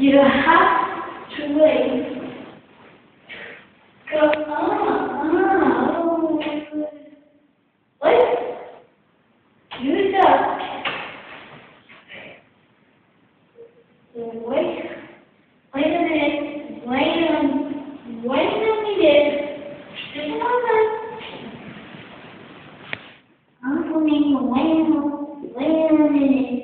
You have to wait. Go on. What? You stop. Wait. Wait a minute. Wait a minute. Just a moment. I'm coming. Wait a minute.